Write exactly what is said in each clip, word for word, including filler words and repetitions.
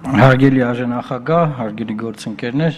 Հարգելի արժանախագահ, հարգելի գործընկերներ,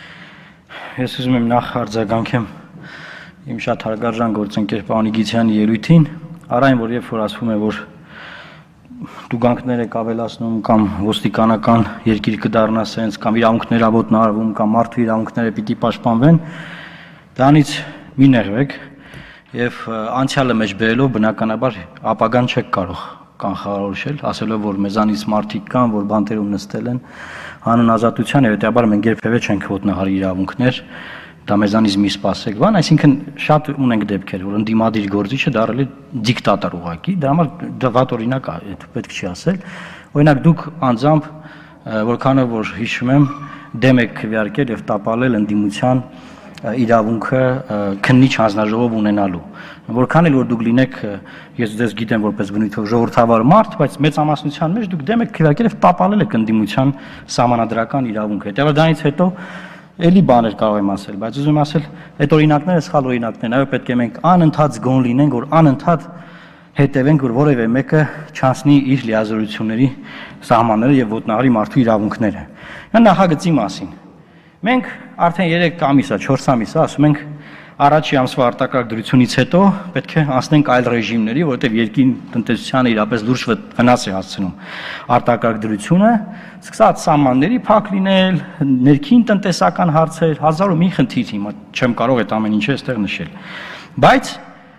ես ուզում եմ նախ արձագանքեմ իմ շատ հարգարժան գործընկեր պարոն Իգիթյանի ելույթին, առայն որ երբ որ ասվում է, որ տուգանքներ եք ավելացնում կամ ոստիկանական երկիր կդառնա սենց կամ իրավունքները ոտնահարվում կամ մարդու իրավունքները պիտի պաշտպանվեն, դրանից մի նեղվեք եւ անցյալը մեջ բերելով բնականաբար ապագան չեք կարող կանխորոշել, ասելով որ մեզանից մարդիկ կան, որ բանտերում նստել են հանուն ազատության, եւ հետեւաբար մենք երբեւե չենք ոտնահարի իրավունքներ, դա մեզանից մի սպասեք, բան, այսինքն շատ ունենք դեպքեր, որ ընդդիմադիր գործիչը դառել է դիկտատոր ուղղակի, դրա համար դա վատ օրինակ է, պետք չի ասել։ Օրինակ դուք անձամբ որքանով որ հիշում եմ, դեմ եք քվեարկել եւ տապալել ընդդիմության իրավունքը քննիչ հանձնաժողով ունենալու։ Որքան էլ որ դուք լինեք, ես ձեզ գիտեմ որպես բնույթով ժողովրդավար մարդ, բայց մեծամասնության մեջ դուք դեմ եք քվեարկել եւ տապալել եք ընդդիմության սահմանադրական իրավունքը։ Հետեւաբար դրանից հետո էլի բաներ կարող եմ ասել, բայց ուզում եմ ասել, այդ օրինակները սխալ օրինակներ են, այո, պետք է մենք անընդհատ զգոն լինենք, որ անընդհատ հետևենք, որ որևէ մեկը չանցնի իր լիազորությունների սահմանները եւ ոտնահարի մարդու իրավունքները։ Նախագծի մասին մենք արդեն երեք ամիս է, չորս ամիս է, ասում ենք առաջի ամսվա արտակարգ դրությունից հետո պետք է անցնենք այլ ռեժիմների, որովհետև երկրի տնտեսությանը իրապես լուրջ վնաս է հասցնում արտակարգ դրությունը, սկսած սահմանների փակ լինել, ներքին տնտեսական հարցեր, հազար ու մի խնդիր, հիմա չեմ կարող այդ ամեն ինչը այստեղ նշել։ Բայց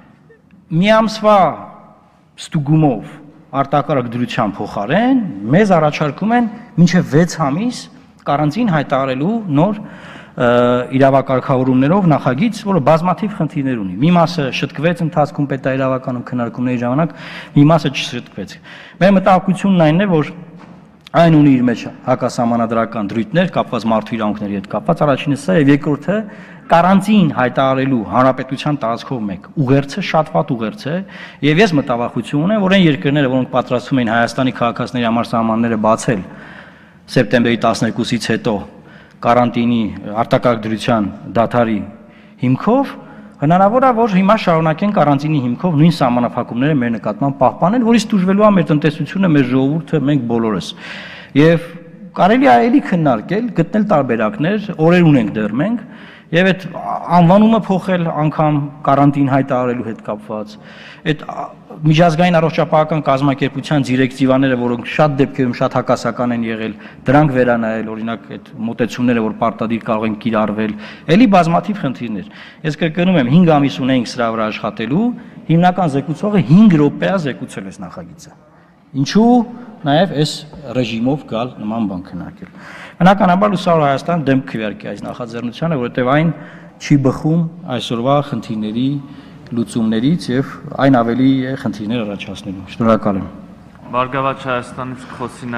մի ամսվա ստուգումով արտակարգ դրության փոխարեն մեզ առաջարկում են մինչև վեց ամիս կարանտին հայտարարելու նոր իրավակարգավորումներով նախագիծ, որը բազմաթիվ խնդիրներ ունի։ Մի մասը շտկվեց ընթացքում պետաիրավականում քննարկումների ժամանակ, մի մասը չշտկվեց։ Մեր մտահոգությունն այնն է, որ այն ունի իր մեջ հակասահմանադրական դրույթներ կապված մարդու իրավունքների հետ կապված, առաջինը սա եւ երկրորդը կարանտին հայտարարելու հանրապետության տարածքով մեկ ուղերձը շատ վատ ուղերձ է, եւ ես մտավախություն ունեմ, որ այն երկրները, որոնք պատրաստվում են Հայաստանի քաղաքացիների համար սահմանները բացել սեպտեմբերի տասներկուսից հետո կարանտինի արտակարգ դրության դադարի հիմքով, հնարավոր է, որ հիմա շարունակեն կարանտինի հիմքով նույն սահմանափակումները մեր նկատմամբ պահպանել, որից տուժվելու է մեր տնտեսությունը, մեր ժողովուրդը, մենք բոլորս։ Եվ կարելի է էլի քննարկել, գտնել տարբերակներ, օրեր ունենք դեռ մենք, եւ այդ անվանումը փոխել անգամ կարանտին հայտարարելու հետ կապված, այդ միջազգային առողջապահական կազմակերպության դիրեկտիվաները, որոնք շատ դեպքերում շատ հակասական են եղել, դրանք վերանայել, օրինակ այդ մոտեցումները, որ պարտադիր կարող են կիրառվել, էլի բազմաթիվ խնդիրներ։ Ես կրկնում եմ, հինգ ամիս ունենք սրա վրա աշխատելու, հիմնական զեկուցողը հինգ րոպե է զեկուցել այս նախագիծը։ Ինչու նաև այս ռեժիմով գալ նման բան քննարկել։ Բնականաբար Լուսավոր Հայաստան դեմ քվեարկի այս նախաձեռնությանը, որովհետև այն չի բխում այսօրվա խնդիրների լուծումներից եւ այն ավելի է խնդիրներ առաջացնելու։ Շնորհակալ եմ։ Բարգավաճ Հայաստանից խոսի